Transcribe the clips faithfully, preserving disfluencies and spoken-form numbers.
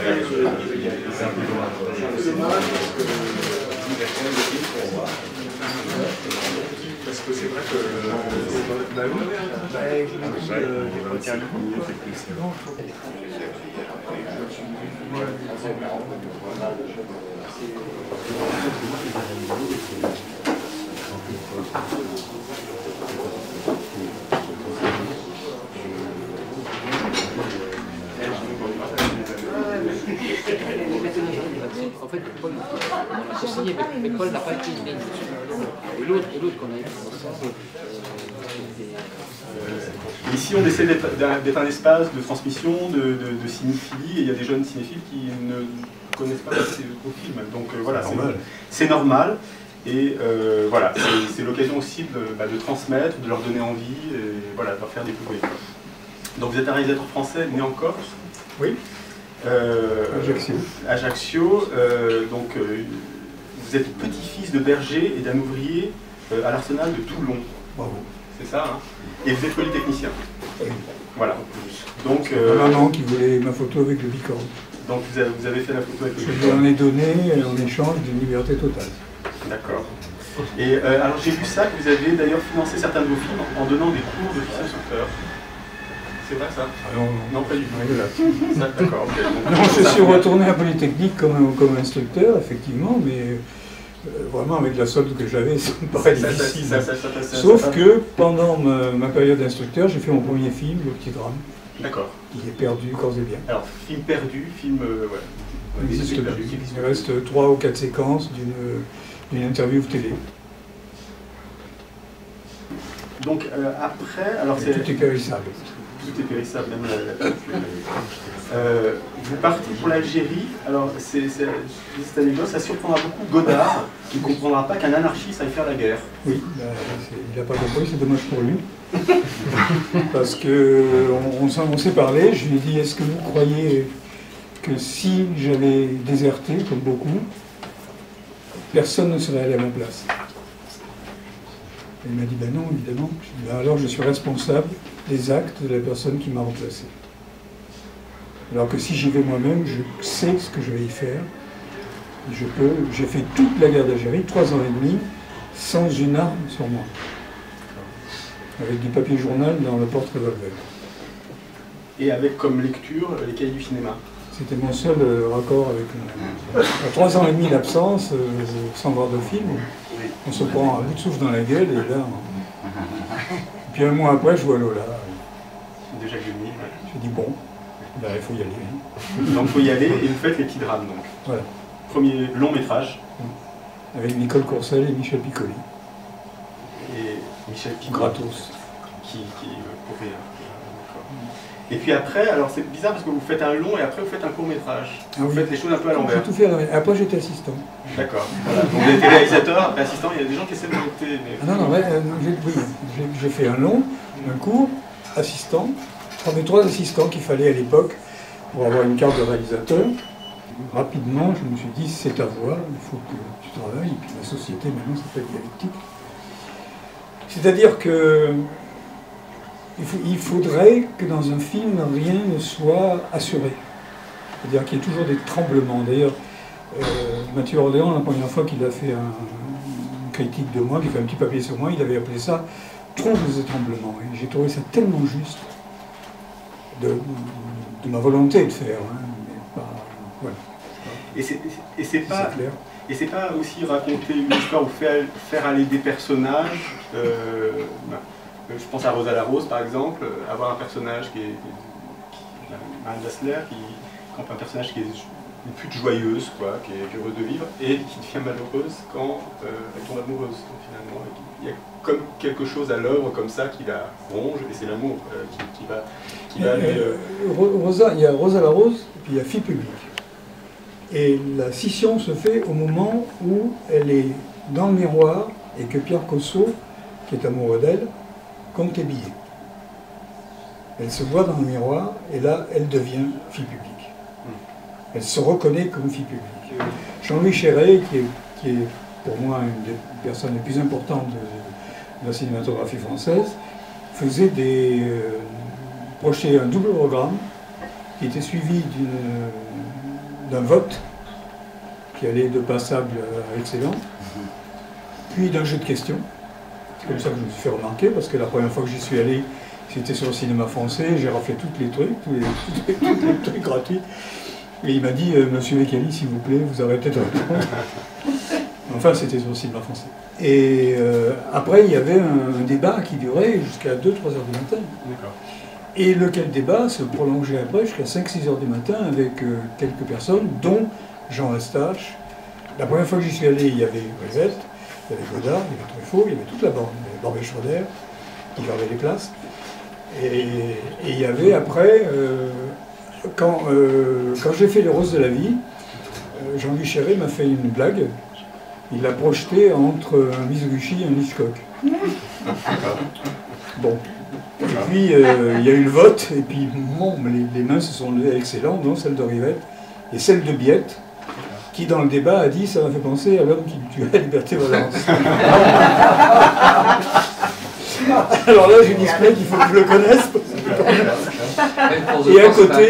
Parce que c'est vrai que... Bah oui, bah écoute, En fait, Paul, on a signé, mais Paul n'a pas été une ligne. Et l'autre qu'on a eu ensemble. Ici, on essaie d'être un espace de transmission, de, de, de cinéphilie, et il y a des jeunes cinéphiles qui ne connaissent pas ces gros films. Donc euh, voilà, c'est normal. Et euh, voilà, c'est l'occasion aussi de, bah, de transmettre, de leur donner envie, et voilà, de leur faire découvrir. Donc vous êtes un réalisateur français né en Corse. Oui. Euh, Ajaccio. Ajaccio. Euh, donc euh, vous êtes petit-fils de berger et d'un ouvrier euh, à l'arsenal de Toulon. Bravo. C'est ça, hein. Et vous êtes polytechnicien. Oui. Voilà. Donc, euh, ma maman qui voulait ma photo avec le bicorne. Donc vous avez, vous avez fait la photo avec le bicorne. Je lui en ai donné en échange d'une liberté totale. D'accord. Et euh, alors j'ai vu ça, que vous avez d'ailleurs financé certains de vos films en donnant des cours de fils instructeurs. C'est vrai ça? Ah non, non. Non, pas du tout. D'accord, ok. Non, je suis retourné à Polytechnique comme, comme instructeur, effectivement, mais euh, vraiment avec la solde que j'avais, ça me paraît ça, difficile. Ça, ça, ça, ça, ça, Sauf ça, que pendant ma, ma période d'instructeur, j'ai fait mon premier film, Le Petit Drame. D'accord. Qui est perdu, corps et bien. Alors, film perdu, film... Euh, ouais. Il existe perdu. Il reste trois ou quatre séquences d'une interview télé. Donc euh, après, alors c'est... Tout est périssable. Tout est périssable, même la... euh, vous partez pour l'Algérie, alors c'est cette anecdote, ça surprendra beaucoup Godard, qui ne comprendra pas qu'un anarchiste aille faire la guerre. Oui, bah, il n'a pas compris, c'est dommage pour lui. Parce qu'on on, on s'est parlé, je lui ai dit, est-ce que vous croyez que si j'avais déserté, comme beaucoup, personne ne serait allé à ma place? Il m'a dit, ben non, évidemment. Je dis, ben alors je suis responsable des actes de la personne qui m'a remplacé. Alors que si j'y vais moi-même, je sais ce que je vais y faire. Je peux, j'ai fait toute la guerre d'Algérie, trois ans et demi, sans une arme sur moi. Avec du papier journal dans le porte-revolver. Et avec comme lecture les cahiers du cinéma. C'était mon seul euh, raccord avec moi. À trois ans et demi d'absence, euh, sans voir de film, on se prend un bout de souffle dans la gueule et là... On... Et puis un mois après, je vois Lola. Déjà Guigny. J'ai dit bon, ben, il faut y aller. Hein. Donc il faut y aller et vous faites Les Petits Drames donc. Voilà. Premier long métrage. Avec Nicole Courcelles et Michel Piccoli. Et Michel Piccoli. Gratos. Qui, qui pourrait... Et puis après, alors c'est bizarre parce que vous faites un long et après vous faites un court métrage. Ah, vous oui. faites les choses un peu à l'envers. J'ai tout fait à l'envers. Après j'étais assistant. D'accord. Voilà. Donc vous étiez réalisateur, après assistant, il y a des gens qui essaient de monter. Mais... Ah non, non, ouais, euh, j'ai fait un long, un court, assistant. On avait trois assistants qu'il fallait à l'époque pour avoir une carte de réalisateur. Rapidement, je me suis dit, c'est ta voie, il faut que tu travailles. Et puis la société maintenant s'appelle Dialectique. C'est-à-dire que il faudrait que dans un film, rien ne soit assuré. C'est-à-dire qu'il y ait toujours des tremblements. D'ailleurs, euh, Mathieu Orléans, la première fois qu'il a fait un, une critique de moi, qu'il a fait un petit papier sur moi, il avait appelé ça « Trouve des tremblements ». Et j'ai trouvé ça tellement juste de, de ma volonté de faire. Hein, mais pas, voilà. Et c'est pas... Et c'est pas aussi raconter une histoire ou faire, faire aller des personnages, euh, bah, je pense à Rosa Larose par exemple, avoir un personnage qui est, qui, Marine Dassler, qui campe un personnage qui est une pute joyeuse, quoi, qui est heureuse de vivre, et qui devient malheureuse quand euh, elle tombe amoureuse, finalement. Il y a comme quelque chose à l'œuvre comme ça qui la ronge, et c'est l'amour euh, qui, qui va, qui va aller... Euh... Rosa, il y a Rosa Larose, et puis il y a Fille publique. Et la scission se fait au moment où elle est dans le miroir et que Pierre Cosso, qui est amoureux d'elle, compte les billets. Elle se voit dans le miroir et là, elle devient fille publique. Elle se reconnaît comme fille publique. Jean-Louis Chéret, qui est, qui est pour moi une des personnes les plus importantes de, de la cinématographie française, faisait des, euh, projetait un double programme qui était suivi d'une d'un vote qui allait de passable à excellent, puis d'un jeu de questions. C'est comme ça que je me suis fait remarquer, parce que la première fois que j'y suis allé, c'était sur le cinéma français, j'ai raflé tous les trucs, tous les, tous les, tous les trucs gratuits. Et il m'a dit, euh, Monsieur Mekali, s'il vous plaît, vous arrêtez de répondre. Enfin, c'était sur le cinéma français. Et euh, après, il y avait un, un débat qui durait jusqu'à deux trois heures du matin. Et lequel débat se prolongeait après jusqu'à cinq six heures du matin avec euh, quelques personnes, dont Jean Eustache. La première fois que j'y suis allé, il y avait Rivette, il y avait Godard, il y avait Truffaut, il y avait toute la bande, il y avait Barbet Schroeder, qui gardait les places. Et, et il y avait après, euh, quand, euh, quand j'ai fait Les Roses de la Vie, euh, Jean-Louis Chéret m'a fait une blague. Il l'a projeté entre un Mizoguchi et un Hitchcock. Bon. Et puis, euh, il y a eu le vote, et puis, bon, les, les mains se sont levées excellentes, dont celle de Rivette, et celle de Biette, qui, dans le débat, a dit « ça m'a fait penser à l'homme qui tuait Liberté Valence ». Alors là, j'ai dit « il faut que je le connaisse ». Et à côté...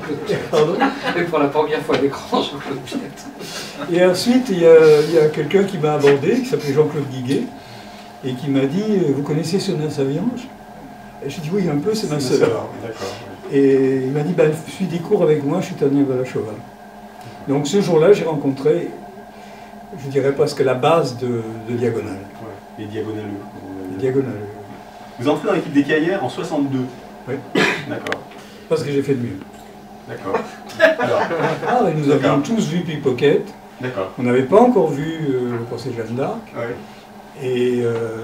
Et pour la première fois à l'écran, Jean-Claude Biette. Et ensuite, il y a, il y a quelqu'un qui m'a abordé, qui s'appelait Jean-Claude Guiguet, et qui m'a dit « vous connaissez Sonia Saviange ?» Et j'ai dit « oui, un peu, c'est ma sœur. » Et il m'a dit bah, « suis des cours avec moi, je suis Tania Balachova. » Donc ce jour-là, j'ai rencontré, je dirais presque la base de, de Diagonale. Ouais, les Diagonaleux. Les Diagonaleux. Vous entrez dans l'équipe des Cahiers en soixante-deux. Oui. D'accord. Parce que j'ai fait de mieux. D'accord. Ah, et nous avions tous vu Pickpocket. D'accord. On n'avait pas encore vu euh, le procès de Jeanne d'Arc. Ouais. Et euh, euh,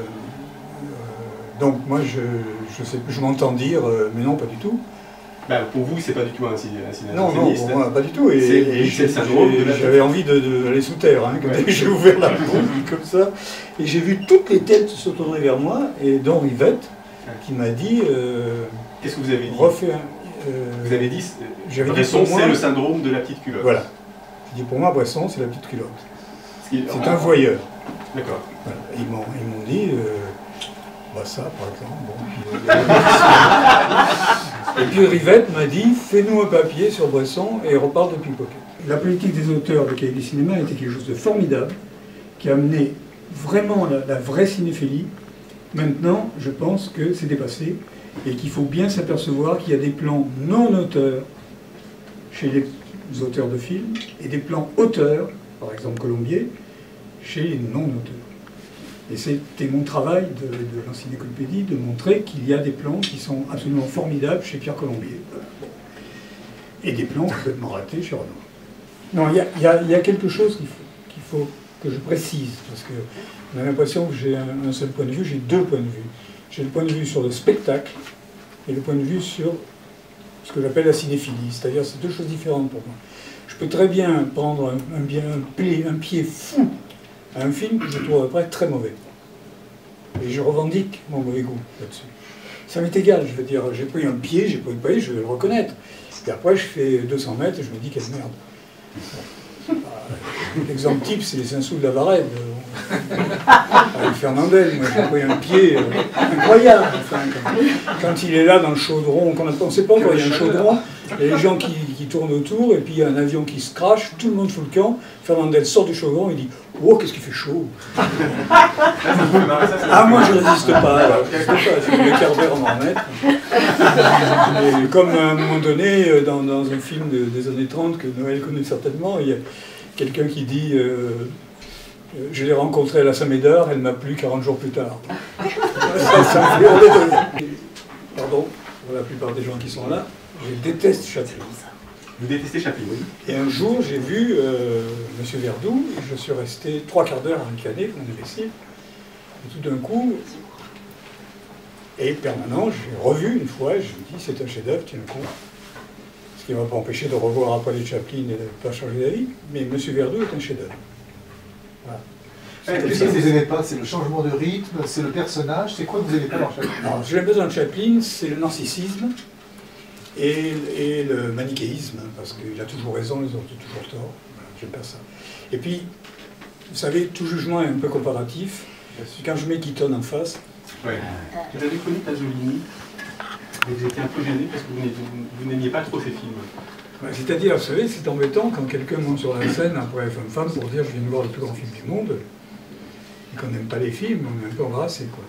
donc moi, je, je, sais, je m'entends dire, euh, mais non, pas du tout. Bah, pour vous, c'est pas du tout un cinéaste. Non, non, pour moi, pas du tout. Et, et j'avais envie d'aller sous terre. Hein, ouais. J'ai ouvert la bouche comme ça. Et j'ai vu toutes les têtes se tourner vers moi, et dont Rivette, qui m'a dit... Euh, Qu'est-ce que vous avez dit refait un, euh, Vous avez dit, Bresson, c'est le syndrome de la petite culotte. Voilà. J'ai dit, pour moi, Bresson, c'est la petite culotte. C'est un voyeur. D'accord. Voilà. Ils m'ont dit... Euh, bah ça, par exemple. Bon, puis, euh, et puis Rivette m'a dit, fais-nous un papier sur Bresson et reparle de Pickpocket. La politique des auteurs de Cahiers du cinéma était quelque chose de formidable, qui a amené vraiment la, la vraie cinéphilie. Maintenant, je pense que c'est dépassé et qu'il faut bien s'apercevoir qu'il y a des plans non auteurs chez les auteurs de films et des plans auteurs, par exemple Colombier, chez les non-auteurs. Et c'était mon travail de, de l'encyclopédie de montrer qu'il y a des plans qui sont absolument formidables chez Pierre Colombier. Et des plans complètement ratés chez Renoir. Non, il y a, il y a, il y a quelque chose qu'il faut, qu'il faut que je précise, parce qu'on a l'impression que j'ai un, un seul point de vue, j'ai deux points de vue. J'ai le point de vue sur le spectacle et le point de vue sur ce que j'appelle la cinéphilie, c'est-à-dire c'est deux choses différentes pour moi. Je peux très bien prendre un, un, bien, un, pied, un pied fou à un film que je trouve après très mauvais. Et je revendique mon mauvais goût là-dessus. Ça m'est égal, je veux dire, j'ai pris un pied, j'ai pris un pied, je vais le reconnaître. Et après, je fais deux cents mètres et je me dis quelle merde. L'exemple type, c'est les Saint-Sous de la Varenne. Avec Fernandel, moi j'ai pris un pied euh, incroyable. Enfin, quand, quand il est là dans le chaudron, on ne sait pas encore, il y a un chaudron, il y a les gens qui, qui tournent autour, et puis il y a un avion qui se crache, tout le monde fout le camp. Fernandel sort du chaudron et dit « Oh, qu'est-ce qu'il fait chaud !» Ah, moi je résiste pas, je résiste pas, j'ai mis le quart d'heure à m'en remettre. Et comme à un moment donné, dans, dans un film de, des années trente que Noël connaît certainement, il y a quelqu'un qui dit euh, « Je l'ai rencontrée à la Saint-Médard, elle m'a plu quarante jours plus tard. » Ça, ça me fait Pardon, pour la plupart des gens qui sont là, je déteste Chaplin. Vous détestez Chaplin, oui. Et un jour, j'ai vu euh, M. Verdoux, et je suis resté trois quarts d'heure à ricaner, comme un imbécile. Et tout d'un coup, et permanent, j'ai revu une fois, et je me dis, c'est un chef-d'œuvre, tiens le con. Ce qui ne m'a pas empêché de revoir après les Chaplin et de ne pas changer d'avis, mais M. Verdoux est un chef-d'œuvre. Voilà. Qu'est-ce que vous n'aimez pas? C'est le changement de rythme, c'est le personnage, c'est quoi que vous n'aimez pas dans Chaplin? Alors, ce que j'aime pas dans Chaplin, c'est le narcissisme et, et le manichéisme, parce qu'il a toujours raison, les autres ont toujours tort. Voilà, j'aime pas ça. Et puis, vous savez, tout jugement est un peu comparatif. Quand je mets Keaton en face... Ouais. Vous avez connu Pasolini, et vous étiez un peu gêné parce que vous n'aimiez pas trop ses films. C'est-à-dire, vous savez, c'est embêtant quand quelqu'un monte sur la scène après Femme Femme pour dire je viens de voir le plus grand film du monde, et qu'on n'aime pas les films, on est un peu embarrassé, quoi.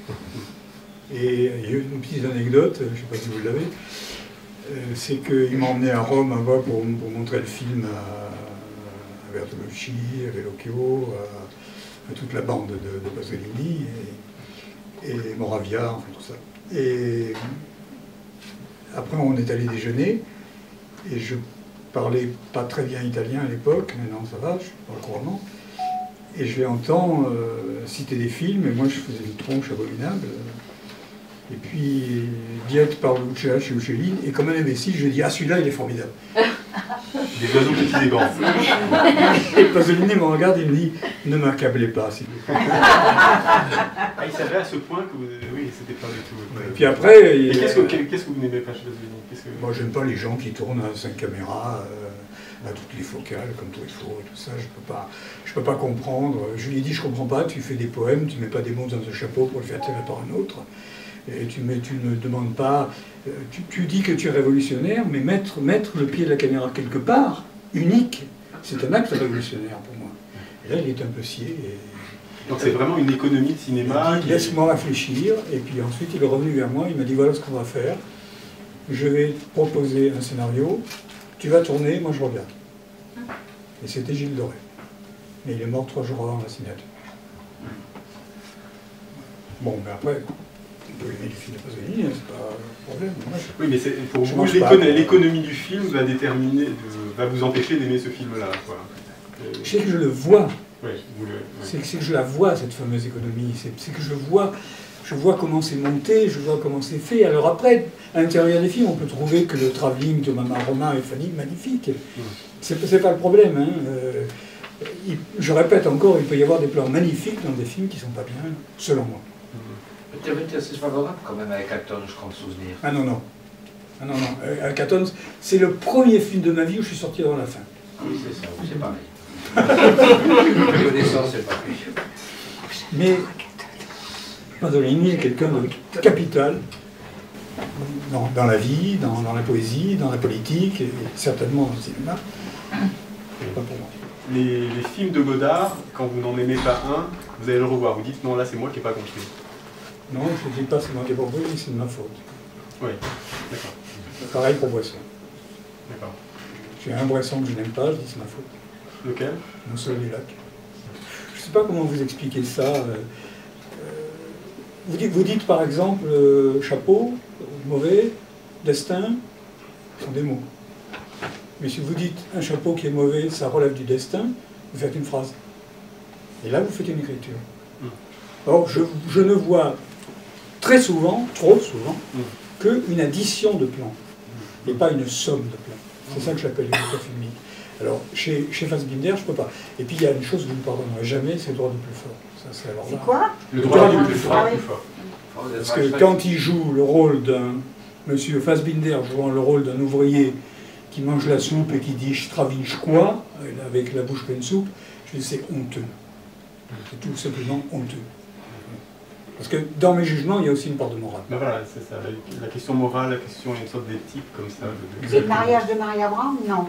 Et il y a une petite anecdote, je ne sais pas si vous l'avez, euh, c'est qu'il m'a emmené à Rome un fois pour, pour montrer le film à, à Bertolucci, à Verrocchio, à, à toute la bande de, de Pasolini, et, et Moravia, enfin tout ça. Et après on est allé déjeuner, et je parlais pas très bien italien à l'époque, maintenant ça va, je parle couramment, et je l'entends euh, citer des films, et moi je faisais une tronche abominable. Et puis, Diète par Lucia chez Uccelline, et comme un imbécile, je dis « Ah, celui-là, il est formidable !» Des oiseaux petits et grands. Et Pasolini me regarde et me dit « Ne m'accablez pas, s'il vous plaît. » Ah, il savait à ce point que vous... Oui, c'était pas du tout... Et puis après... Et qu'est-ce que, qu'est-ce que vous n'aimez pas chez Pasolini? que... Moi, j'aime pas les gens qui tournent à cinq caméras, euh, à toutes les focales, comme Truffaut et tout ça. Je peux pas, je peux pas comprendre. Je lui ai dit « Je comprends pas, tu fais des poèmes, tu mets pas des mots dans un chapeau pour le faire tirer par un autre. » Et tu, mais tu ne demandes pas, tu, tu dis que tu es révolutionnaire, mais mettre, mettre le pied de la caméra quelque part, unique, c'est un acte révolutionnaire pour moi. Et là, il est un peu scié. Et... Donc c'est vraiment une économie de cinéma. Il dit, laisse-moi réfléchir, et puis ensuite il est revenu vers moi, il m'a dit, voilà ce qu'on va faire, je vais te proposer un scénario, tu vas tourner, moi je regarde. Et c'était Gilles Doré. Mais il est mort trois jours avant la signature. Bon, mais après... On peut aimer du film de Pasolini, c'est pas un problème. Moi, je... Oui, mais c'est, pour je vous, l'économie du film va déterminer, de, va vous empêcher d'aimer ce film-là. Euh... C'est que je le vois. Oui, vous le... oui. C'est, c'est que je la vois, cette fameuse économie. C'est, c'est que je vois, je vois comment c'est monté, je vois comment c'est fait. Alors après, à l'intérieur des films, on peut trouver que le travelling de Maman Romain est magnifique. Mmh. C'est, c'est pas le problème. Hein. Euh, il, je répète encore, il peut y avoir des plans magnifiques dans des films qui sont pas bien, selon moi. Tu avais été assez favorable quand même avec Acton, je crois me souvenir. Ah non, non. Ah non, non. Euh, Acton, c'est le premier film de ma vie où je suis sorti avant la fin. Oui, c'est ça, oui, c'est pareil. Connaissance, c'est pareil. Mais Pasolini est quelqu'un de capital dans, dans la vie, dans, dans la poésie, dans la politique, et certainement dans le cinéma. Pas pour moi. Les, les films de Godard, quand vous n'en aimez pas un, vous allez le revoir. Vous dites non, là c'est moi qui n'ai pas compris. Non, je ne dis pas c'est moi qui ai pas compris, c'est de ma faute. Oui, d'accord. Pareil pour Bresson. D'accord. J'ai un Bresson que je n'aime pas, je dis c'est ma faute. Lequel? Mon seul des lacs. Je ne sais pas comment vous expliquer ça. Euh, vous, dites, vous dites par exemple euh, chapeau, mauvais, destin, ce sont des mots. Mais si vous dites un chapeau qui est mauvais, ça relève du destin, vous faites une phrase. Et là, vous faites une écriture. Mm. Or, je, je ne vois très souvent, trop souvent, mm. qu'une addition de plans, et pas une somme de plans. C'est ça que j'appelle l'écriture filmique. Alors, chez, chez Fassbinder, je ne peux pas. Et puis, il y a une chose que vous ne pardonnerez jamais, c'est le droit du plus fort. Ça, c'est alors là. C'est quoi? Le droit, le droit du plus fort. Ah, oui. fort. Parce que quand il joue le rôle d'un... Monsieur Fassbinder jouant le rôle d'un ouvrier qui mange la soupe et qui dit « je travinche quoi ?» avec la bouche pleine de soupe, je dis c'est honteux. C'est tout simplement honteux. Parce que dans mes jugements, il y a aussi une part de morale. Ben voilà, c'est ça. La question morale, la question, il y a une sorte d'éthique comme ça. De... C'est le mariage de Maria Brown? Non.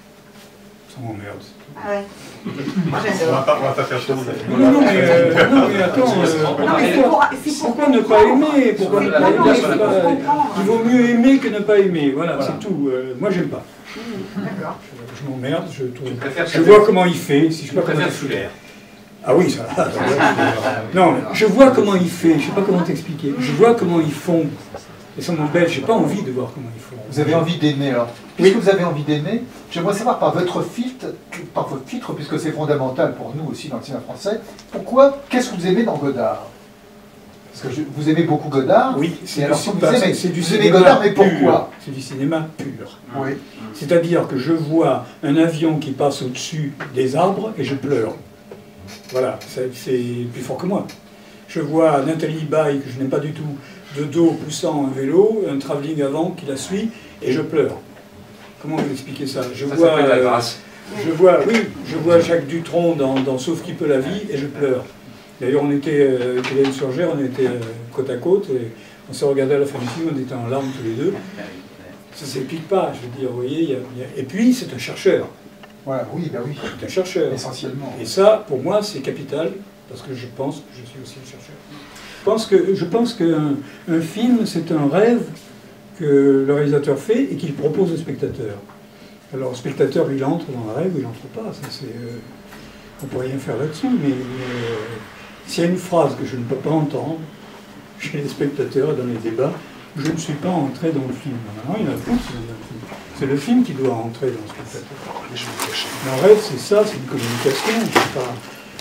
Ça m'emmerde. Ah ouais. On va pas, on va pas faire ça. Non, non, mais, euh, non, mais attends, euh, non, mais pourquoi, c'est pour, pourquoi ne pas aimer? Pourquoi ne pas non, aimer non, pas, Il vaut mieux aimer que ne pas aimer. Voilà, voilà. C'est tout. Euh, moi, j'aime pas. D'accord. Je, je m'emmerde, je trouve. Je vois comment il fait. Si je peux préfère Fuller. Ah oui, ça. ça non, je vois comment il fait. Je sais pas comment t'expliquer. Je vois comment ils font. Et ça m'embête. J'ai pas envie de voir comment ils font. Vous avez envie d'aimer alors. Puisque oui. vous avez envie d'aimer, j'aimerais savoir par votre filtre, par votre filtre, puisque c'est fondamental pour nous aussi dans le cinéma français, pourquoi, qu'est-ce que vous aimez dans Godard? Parce que je, vous aimez beaucoup Godard. Oui, c'est alors du, si vous bah, aimez, c'est du vous cinéma aimez Godard, mais pur. pourquoi? C'est du cinéma pur. Oui. C'est-à-dire que je vois un avion qui passe au-dessus des arbres et je pleure. Voilà, c'est, c'est plus fort que moi. Je vois Nathalie Baye, que je n'aime pas du tout, de dos poussant un vélo, un travelling avant qui la suit, et je pleure. Comment vous expliquer ça? Je ça vois, la grâce. Je vois, oui, je vois Jacques Dutronc dans, dans Sauf qui peut la vie, et je pleure. D'ailleurs, on était, euh, Hélène Surgère, on était euh, côte à côte, et on s'est regardé à la fin du film, on était en larmes tous les deux. Ça ne s'explique pas, je veux dire, vous voyez. Il y a, il y a... Et puis, c'est un chercheur. Voilà, oui, ben oui. C'est un chercheur. Essentiellement. Et ça, pour moi, c'est capital, parce que je pense que je suis aussi un chercheur. Je pense que, je pense qu'un un film, c'est un rêve que le réalisateur fait et qu'il propose au spectateur. Alors, le spectateur, il entre dans le rêve ou il n'entre pas. Ça, c'est, euh, on ne peut rien faire là-dessus, mais euh, s'il y a une phrase que je ne peux pas entendre chez les spectateurs dans les débats, je ne suis pas entré dans le film. Non, il y en a beaucoup qui sont dans le film. C'est le film qui doit entrer dans le spectateur. Un rêve, c'est ça, c'est une communication. C'est pas...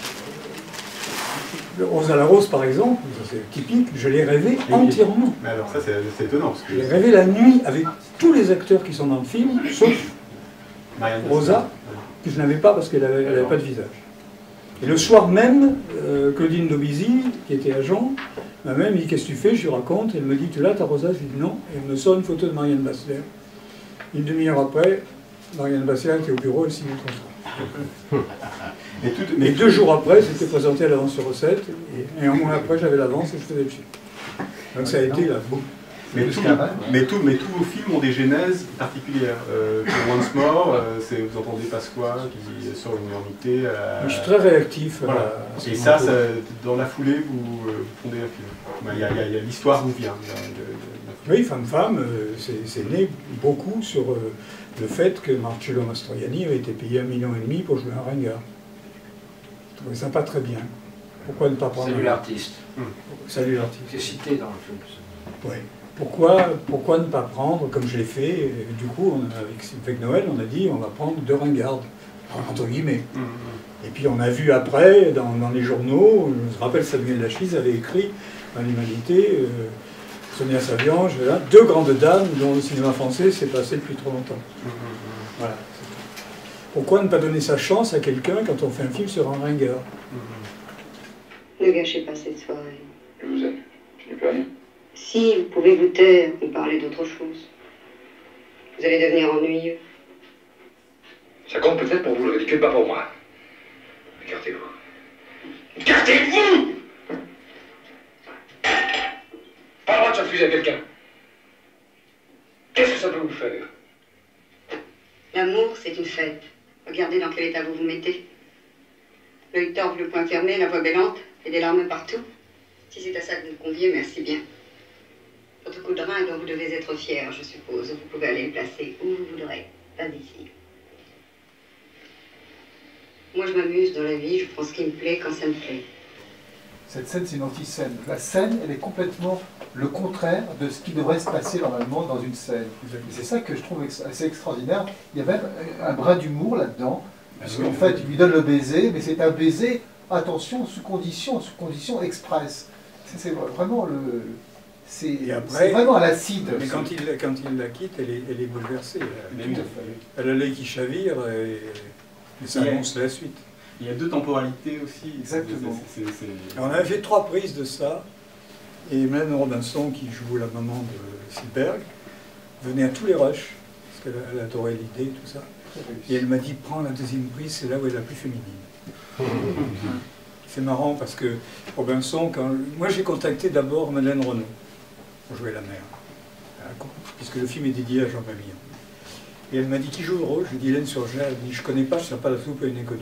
Rosa la Rose, par exemple, c'est typique, je l'ai rêvé Et entièrement. Mais alors ça, c'est étonnant. Parce que Je l'ai rêvé la nuit avec tous les acteurs qui sont dans le film, sauf Marianne Rosa, que je n'avais pas parce qu'elle n'avait avait pas de visage. Et le soir même, euh, Claudine Dobizy, qui était agent, m'a même dit « Qu'est-ce que tu fais ?» Je lui raconte, elle me dit « Tu l'as, ta Rosa ?» Je lui dis « Non ». Et elle me sort une photo de Marianne Bassler. Une demi-heure après, Marianne Bassler était au bureau, elle signait le contrat. Et, tout, mais deux jours après, c'était présenté à l'avance sur recette, et, et un mois après, j'avais l'avance et je faisais le film. Donc ça a été la boum. Mais, tout, mais, tout, mais tous vos films ont des genèses particulières. Euh, pour Once More, euh, vous entendez Pasqua qui sort l'uniformité. Euh, je suis très réactif. Voilà. À, à et ça, ça, dans la foulée, vous, euh, vous fondez un film. Il y a, a, a l'histoire vous vient. De, de, de... Oui, Femme Femme, euh, c'est né beaucoup sur euh, le fait que Marcello Mastroianni avait été payé un million et demi pour jouer un ringard. Je trouvais ça pas très bien. Pourquoi ne pas prendre... Salut l'artiste. Hum. Salut l'artiste. C'est cité dans le film. Oui. Pourquoi, pourquoi ne pas prendre, comme je l'ai fait, et du coup, on a, avec, avec Noël, on a dit on va prendre deux ringardes, entre guillemets. Mmh, mmh. Et puis on a vu après, dans, dans les journaux, je me rappelle Samuel Lachise avait écrit dans l'Humanité, euh, Sonia Saviange, là, deux grandes dames dont le cinéma français s'est passé depuis trop longtemps. Mmh, mmh. Voilà. Pourquoi ne pas donner sa chance à quelqu'un quand on fait un film sur un ringard? Ne gâchez pas cette soirée. Je vous aime, je n'ai plus rien. Si, vous pouvez vous taire ou parler d'autre chose. Vous allez devenir ennuyeux. Ça compte peut-être pour vous, le ridicule, pas pour moi. Écartez-vous. Écartez-vous! Pas le droit de se refuser à quelqu'un. Qu'est-ce que ça peut vous faire? L'amour, c'est une fête. Regardez dans quel état vous vous mettez. L'œil torve, le poing fermé, la voix bellante, et des larmes partout. Si c'est à ça que vous conviez, merci bien. Votre coup de rein dont vous devez être fier, je suppose. Vous pouvez aller le placer où vous voudrez, pas d'ici. Moi, je m'amuse dans la vie, je prends ce qui me plaît quand ça me plaît. Cette scène, c'est une anti-scène. La scène, elle est complètement le contraire de ce qui devrait se passer normalement dans une scène. Et c'est ça que je trouve assez extraordinaire. Il y a même un brin d'humour là-dedans, puisqu'en fait, il lui donne le baiser, mais c'est un baiser, attention, sous condition, sous condition express. C'est vraiment le... C'est vraiment à l'acide. Mais quand il, quand il la quitte, elle est, elle est bouleversée. Elle, elle a l'œil qui chavire et, et ça annonce la suite. Il y a deux temporalités aussi. Exactement. C est, c est, c est... On avait fait trois prises de ça, et Mylène Robinson, qui joue la maman de Silberg, venait à tous les rushs, parce qu'elle adorait l'idée et tout ça. Et elle m'a dit, prends la deuxième prise, c'est là où elle est la plus féminine. C'est marrant parce que Robinson, quand... moi j'ai contacté d'abord Madeleine Renaud pour jouer la mère, puisque le film est dédié à Jean Pavillon. Et elle m'a dit, qui joue le rôle? Je lui ai dit, Hélène Surgé. Elle m'a dit, je ne connais pas, je ne sers pas la soupe à une inconnue.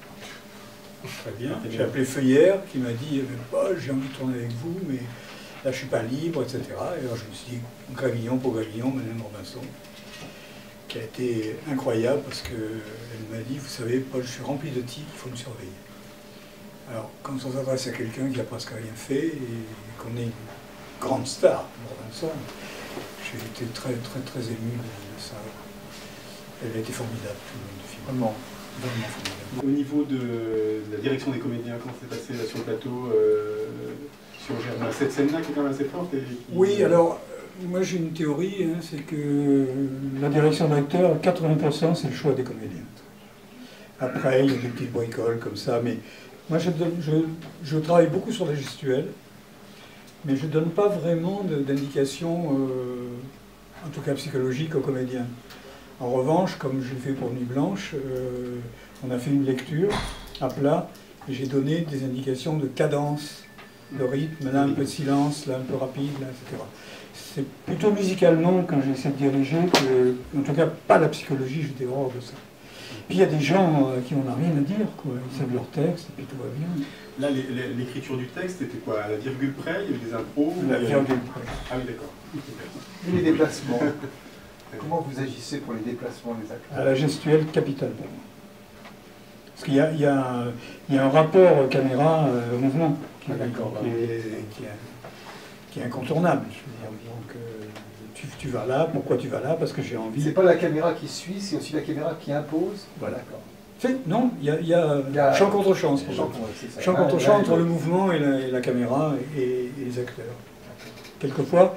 Très bien. J'ai appelé Feuillère qui m'a dit, Paul, j'ai envie de tourner avec vous, mais là je ne suis pas libre, et cetera. Et alors je me suis dit, Gravillon pour Gravillon, Madeleine Robinson, qui a été incroyable parce qu'elle m'a dit, vous savez, Paul, je suis rempli de tics, il faut me surveiller. Alors, quand on s'adresse à quelqu'un qui n'a presque rien fait et qu'on est une grande star, Robinson, j'ai été très, très, très ému de ça. Elle a été formidable, tout le monde du film. Vraiment, vraiment formidable. Au niveau de, de la direction des comédiens, comment s'est passé là, sur le plateau, euh, sur Germain, cette scène-là qui est quand même assez forte et qui... Oui, alors, euh, moi j'ai une théorie, hein, c'est que la direction d'acteur, quatre-vingts pour cent, c'est le choix des comédiens. Après, il y a des petites bricoles comme ça, mais moi je, donne, je, je travaille beaucoup sur la gestuelle, mais je ne donne pas vraiment d'indications, euh, en tout cas psychologiques, aux comédiens. En revanche, comme je l'ai fait pour Nuit Blanche, euh, on a fait une lecture à plat, et j'ai donné des indications de cadence, de rythme, là un peu de silence, là un peu rapide, là, et cetera. c'est plutôt musicalement quand j'essaie de diriger que, en tout cas, pas la psychologie, j'étais hors de ça. Puis il y a des gens euh, qui n'en ont rien à dire, quoi. Ils savent leur texte, et puis tout va bien. Là, l'écriture du texte, c'était quoi? À la virgule près? Il y avait des impros? La virgule près. Ah oui, d'accord. Et les déplacements? Comment vous agissez pour les déplacements des acteurs? À la gestuelle capitale pour moi. Parce qu'il y a, il y a, un, il y a un rapport caméra-mouvement qui, ah, qui, qui, qui est incontournable. Je veux dire. Donc, euh, tu, tu vas là, pourquoi tu vas là? Parce que j'ai envie. C'est pas la caméra qui suit, c'est aussi la caméra qui impose. Voilà. D'accord. Non, il y a, il y a, il y a champ contre champ. Champ, ouais, champ contre champ entre le mouvement et la, et la caméra et, et les acteurs. Quelquefois,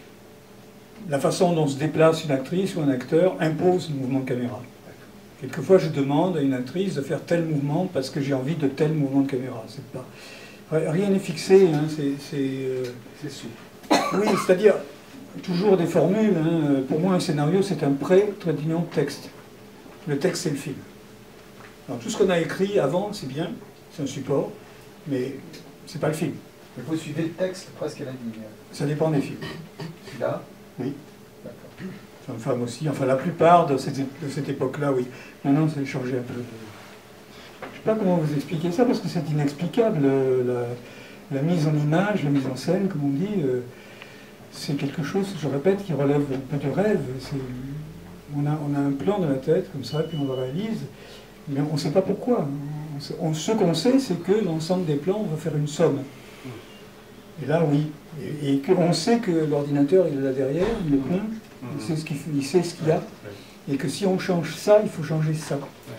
la façon dont se déplace une actrice ou un acteur impose le mouvement de caméra. Quelquefois, je demande à une actrice de faire tel mouvement parce que j'ai envie de tel mouvement de caméra. C'est pas... Rien n'est fixé. Hein, c'est euh... souple. Oui, c'est-à-dire toujours des formules. Hein. Pour moi, un scénario, c'est un pré-trait d'union de texte. Le texte, c'est le film. Alors, tout ce qu'on a écrit avant, c'est bien, c'est un support, mais c'est pas le film. Mais vous suivez le texte presque à la ligne. Ça dépend des films. Celui-là? Oui. D'accord. Femme aussi, enfin la plupart de cette, de cette époque-là, oui. Maintenant, ça a changé un peu. Je ne sais pas comment vous expliquer ça, parce que c'est inexplicable. La, la mise en image, la mise en scène, comme on dit, euh, c'est quelque chose, je répète, qui relève un peu du rêve. On a, on a un plan dans la tête, comme ça, puis on le réalise. Mais on ne sait pas pourquoi. On, ce qu'on sait, c'est que l'ensemble des plans, on va faire une somme. Et là, oui. Et, et qu'on sait que l'ordinateur, il est là derrière, il est plein, il sait ce qu'il il sait ce qu'il y a. Et que si on change ça, il faut changer ça.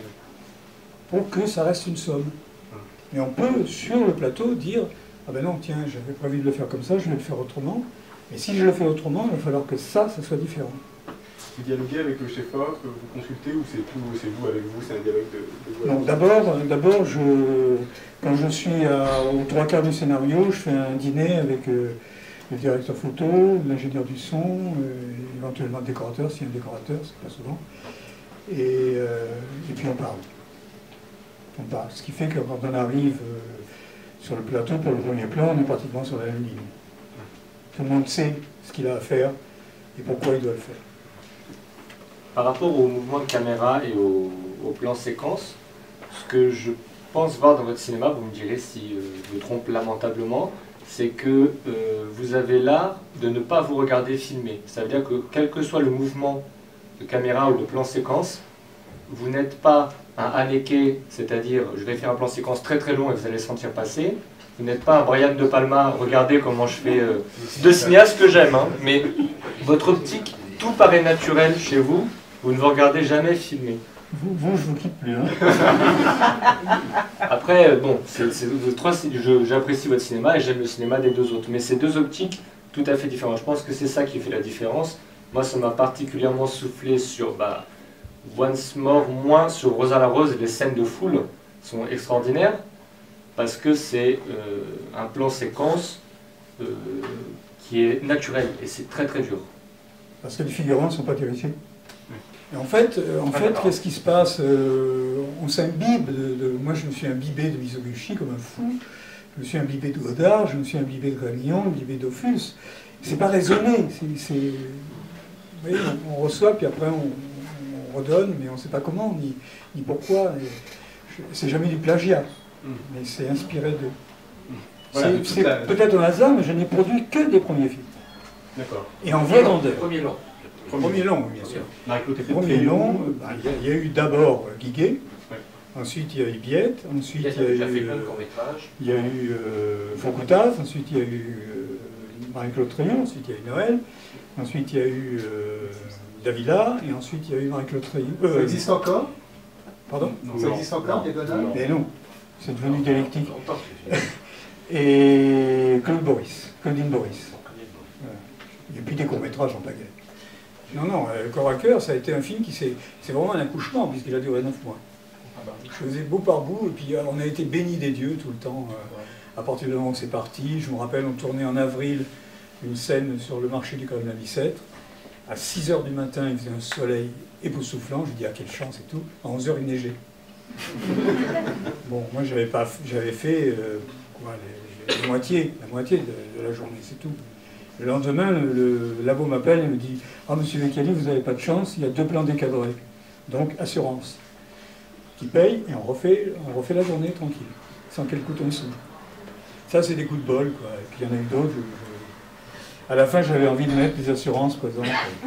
Pour que ça reste une somme. Et on peut, sur le plateau, dire « Ah ben non, tiens, j'avais prévu de le faire comme ça, je vais le faire autrement. Et si je le fais autrement, il va falloir que ça, ça soit différent. » Vous dialoguez avec le chef-op, vous consultez, ou c'est tout, c'est vous avec vous, c'est un dialogue de, de Non, d'abord, d'abord, je, quand je suis à, aux trois quarts du scénario, je fais un dîner avec euh, le directeur photo, l'ingénieur du son, euh, éventuellement le décorateur, s'il y a un décorateur, c'est pas souvent. Et, euh, et puis on parle. On parle. Ce qui fait que quand on arrive euh, sur le plateau pour le premier plan, on est pratiquement sur la même ligne. Tout le monde sait ce qu'il a à faire et pourquoi il doit le faire. Par rapport au mouvement de caméra et au, au plan séquence, ce que je pense voir dans votre cinéma, vous me direz si euh, je me trompe lamentablement, c'est que euh, vous avez l'art de ne pas vous regarder filmer. Ça veut dire que quel que soit le mouvement de caméra ou le plan séquence, vous n'êtes pas un Haneke, c'est-à-dire je vais faire un plan séquence très très long et vous allez sentir passer. Vous n'êtes pas un Brian De Palma, regardez comment je fais euh, de cinéaste que j'aime, hein, mais votre optique, tout paraît naturel chez vous. Vous ne vous regardez jamais filmer. Vous, vous je vous quitte plus. Hein. Après, bon, j'apprécie votre cinéma et j'aime le cinéma des deux autres. Mais c'est deux optiques tout à fait différentes. Je pense que c'est ça qui fait la différence. Moi, ça m'a particulièrement soufflé sur bah, Once More, moins sur Rosa la Rose. Les scènes de foule sont extraordinaires parce que c'est euh, un plan séquence euh, qui est naturel et c'est très très dur. Parce que les figurants ne sont pas terrifiés. Et en fait, euh, en fait qu'est-ce qui se passe euh, On s'imbibe de, de... Moi, je me suis imbibé de Mizoguchi comme un fou. Je me suis imbibé de Godard, je me suis imbibé de Gravillon, imbibé d'Ophuls. C'est pas raisonné. C'est, vous voyez, on, on reçoit, puis après on, on redonne, mais on ne sait pas comment, ni, ni pourquoi. C'est jamais du plagiat, mais c'est inspiré d'eux. Voilà, c'est la... peut-être un hasard, mais je n'ai produit que des premiers films. D'accord. Et en vraie grandeur. Premier long. Premier, premier long, bien sûr. Le premier long, bah, il, y a, il y a eu d'abord Guiguet, ouais. Ensuite il y a eu Biette, ensuite il y a eu, euh, il y a eu euh, Foncoutas, ensuite il y a eu euh, Marie-Claude Trayon, ensuite il y a eu Noël, ensuite il y a eu euh, Davila, et ensuite il y a eu Marie-Claude Trayon. Euh, ça existe encore? Pardon? Non, ça existe encore, des Godard? Mais non, c'est devenu dialectique. Et Claude Boris, Claudine Boris. Voilà. Et puis des courts-métrages en pagaille. Non, non, euh, Corps à cœur, ça a été un film qui s'est... C'est vraiment un accouchement, puisqu'il a duré neuf mois. Je faisais bout par bout, et puis euh, on a été bénis des dieux tout le temps. Euh, à partir du moment où c'est parti, je me rappelle, on tournait en avril une scène sur le marché du Cardinal Bicêtre. À six heures du matin, il faisait un soleil époustouflant. Je dis, ah, quelle chance et tout. À onze heures, il neigeait. Bon, moi, j'avais pas, j'avais fait euh, quoi, les, les, la moitié, la moitié de, de la journée, c'est tout. Le lendemain, le, le labo m'appelle et me dit « Ah, monsieur Vecchiali, vous n'avez pas de chance, il y a deux plans décadrés. Donc, assurance. » Qui paye et on refait, on refait la journée tranquille, sans qu'elle coûte un sou. Ça, c'est des coups de bol, quoi. Et puis il y en a eu d'autres. Je, je... À la fin, j'avais envie de mettre les assurances présentes.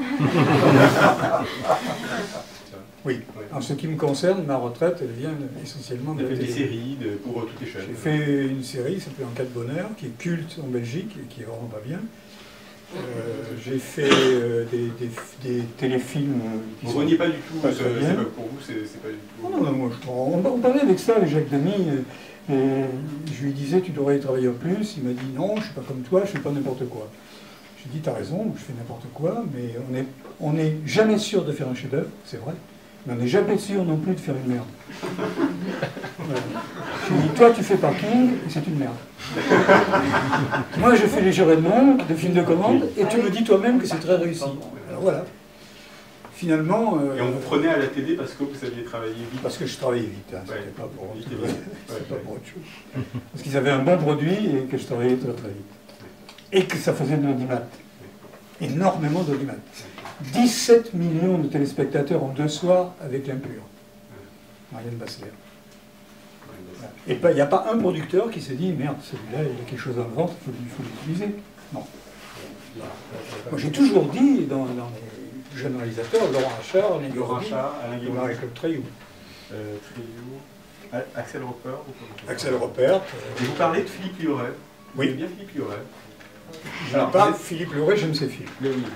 Oui. En ce qui me concerne, ma retraite, elle vient essentiellement de la télé. Vous avez fait des séries de, pour toutes les chaînes. J'ai fait une série qui s'appelle En cas de bonheur, qui est culte en Belgique et qui est vraiment pas bien. Euh, j'ai fait euh, des, des, des téléfilms qui vous reniez pas du tout, pas ce, très bien. pas, pour vous, c'est pas du tout... Non, non, moi, je, on, on parlait avec ça, avec Jacques Demy, et, et je lui disais, tu devrais y travailler plus. Il m'a dit, non, je ne suis pas comme toi, je ne fais pas n'importe quoi. J'ai dit, tu as raison, je fais n'importe quoi, mais on n'est on est jamais sûr de faire un chef-d'œuvre, c'est vrai, mais on n'est jamais sûr non plus de faire une merde. Voilà. Je lui dis, toi, tu fais parking, et c'est une merde. Moi, je fais les Jurés de Monde, des films de commande, et tu me dis toi-même que c'est très réussi. Alors voilà. Finalement... Euh, et on vous prenait à la télé parce que vous saviez travailler vite. Parce que je travaillais vite, hein, c'était ouais. pas pour, vite ouais, ouais, pas ouais. pour autre chose. Parce qu'ils avaient un bon produit et que je travaillais très très vite. Et que ça faisait de l'audimat. Énormément d'audimat. dix-sept millions de téléspectateurs en deux soirs avec l'Impur. Marianne Bassler. Et il n'y a pas un producteur qui s'est dit, merde, celui-là, il a quelque chose à vendre, il faut, faut l'utiliser. Non. Moi, j'ai toujours dit, dans, dans les jeunes réalisateurs, Laurent Achard, Alain Laurent Achard, Alain Guillaume, Marie-Claude Treilloux. Euh, Treilloux, Axel Repert. Axel Repert. Et vous parlez de Philippe Lioré. Vous Oui. aimez bien Philippe Lioré. Je n'aime pas Philippe Lioré, j'aime ses films. Mais oui,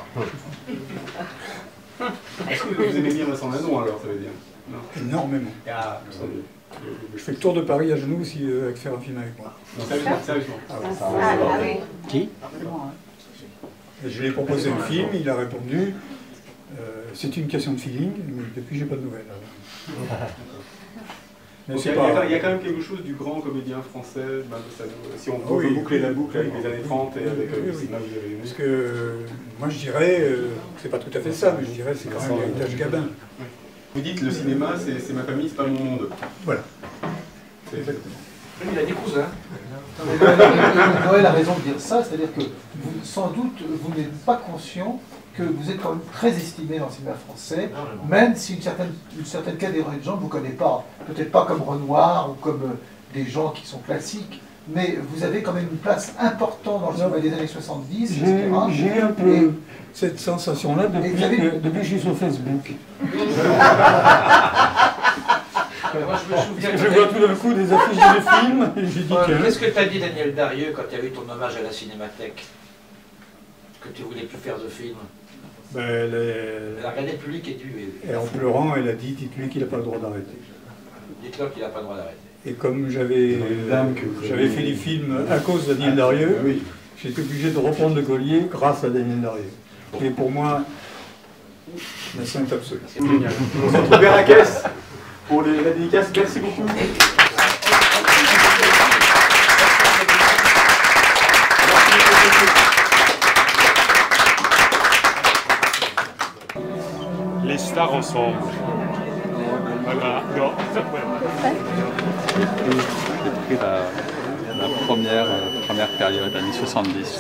bah. Est-ce que vous aimez bien Vincent Lindon alors, ça veut dire? Non. Énormément. Ah, je fais le tour de Paris à genoux si euh, avec faire un film avec moi. Non, sérieusement, sérieusement. Ah, ouais. Ah, ah oui. Qui? Et je lui ai proposé un film, il a répondu euh, c'est une question de feeling, mais depuis j'ai pas de nouvelles. Mais Donc, il, y a, pas... il y a quand même quelque chose du grand comédien français, ben, ça, si on peut oui, boucler la boucle avec oui, les années oui, trente et oui, avec oui, le oui. cinéma que vous avez aimé. Parce que euh, moi je dirais, euh, c'est pas tout à fait ça, mais je dirais c'est quand même l'héritage Gabin. Vous dites le cinéma, c'est ma famille, c'est pas mon monde. Voilà. Exactement. Il a des cousins. Noël a raison de dire ça, c'est-à-dire que vous, sans doute vous n'êtes pas conscient que vous êtes quand même très estimé dans le cinéma français, même si une certaine, une certaine catégorie de gens ne vous connaît pas. Peut-être pas comme Renoir ou comme euh, des gens qui sont classiques, mais vous avez quand même une place importante dans le cinéma des années soixante-dix, et cetera. J'ai un peu Et, cette sensation-là depuis, avez... que, depuis que je suis sur Facebook. Moi, je me souviens Je vois tout d'un coup des affiches de films et j'ai dit ouais, que... Qu'est-ce que tu as dit, Daniel Darieux, quand il y a eu ton hommage à la Cinémathèque? Que tu voulais plus faire de films? Ben, les... La regardé le public et tu... Et en pleurant, elle a dit, dites-lui qu'il n'a pas le droit d'arrêter. Dites-leur qu'il n'a pas le droit d'arrêter. Et comme j'avais j'avais fait des films à cause de Daniel Darieux, oui. J'étais obligé de reprendre le collier grâce à Daniel Darieux. Et pour moi, la sainte absolue. Génial. On se retrouve vers la caisse pour les, la dédicace. Merci beaucoup. Les stars ensemble. Voilà. Non. J'ai pris la, la première, euh, première période, années soixante-dix.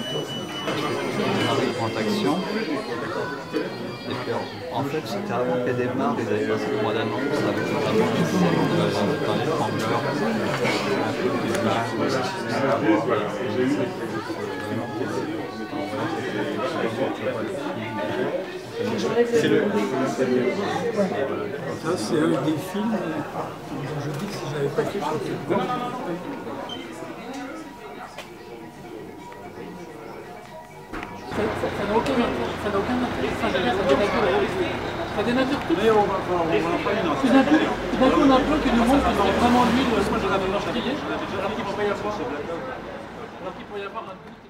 Grande action. Et puis en fait, c'était avant qu'elle démarre, ils avaient passé le mois d'annonce avec vraiment une scène de, dans les trembleurs. Un peu de C'est le... Ça, c'est un des films dont je dis que si je n'avais pas écrit, je serais fait. Ça n'a aucun intérêt, ça n'a aucun intérêt, ça dénature, ça dénature tout. Mais on va pas, on va pas tout d'un coup, tout d'un coup, on a un plan qui nous montre que c'est vraiment nul. Moi, j'en avais marqué, alors qu'il ne pourrait y avoir un doute.